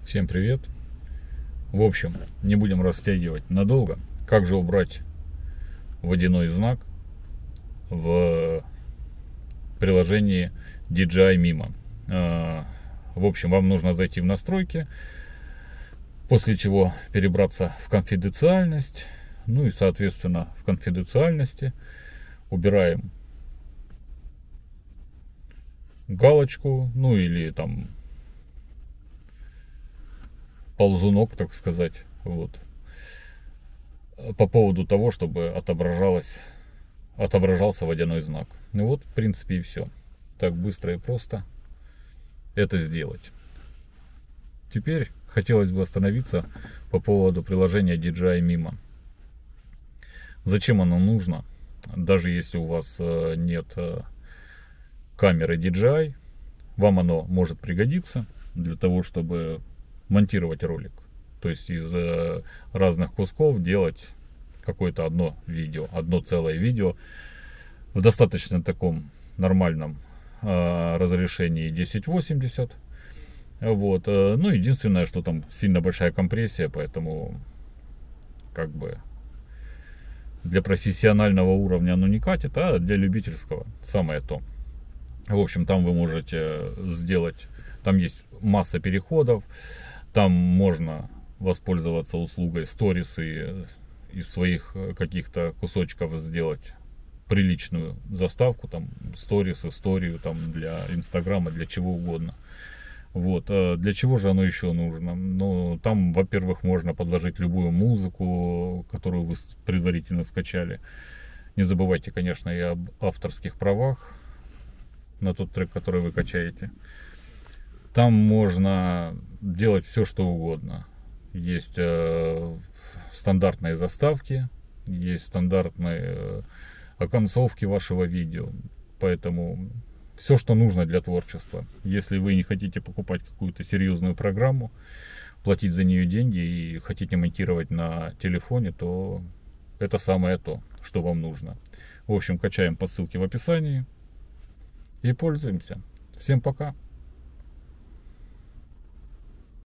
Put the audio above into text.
Всем привет! В общем, не будем растягивать надолго. Как же убрать водяной знак в приложении DJI Mimo? В общем, вам нужно зайти в настройки, после чего перебраться в конфиденциальность. Ну и, соответственно, в конфиденциальности убираем галочку, ну или там ползунок, так сказать, вот, по поводу того, чтобы отображался водяной знак. Ну вот, в принципе, и все. Так быстро и просто это сделать. Теперь хотелось бы остановиться по поводу приложения DJI Mimo. Зачем оно нужно? Даже если у вас нет камеры DJI, вам оно может пригодиться для того, чтобы монтировать ролик. То есть из разных кусков делать какое-то одно видео, одно целое видео в достаточно таком нормальном разрешении 1080. Вот. Ну, единственное, что там сильно большая компрессия, поэтому как бы для профессионального уровня оно не катит, а для любительского самое то. В общем, там вы можете сделать, там есть масса переходов, там можно воспользоваться услугой сторис и из своих каких-то кусочков сделать приличную заставку, там сторис, историю, там для Инстаграма, для чего угодно. Вот. Для чего же оно еще нужно? Ну, там, во-первых, можно подложить любую музыку, которую вы предварительно скачали. Не забывайте, конечно, и об авторских правах на тот трек, который вы качаете. Там можно делать все, что угодно. Есть стандартные заставки, есть стандартные оконцовки вашего видео. Поэтому все, что нужно для творчества. Если вы не хотите покупать какую-то серьезную программу, платить за нее деньги и хотите монтировать на телефоне, то это самое то, что вам нужно. В общем, качаем по ссылке в описании и пользуемся. Всем пока!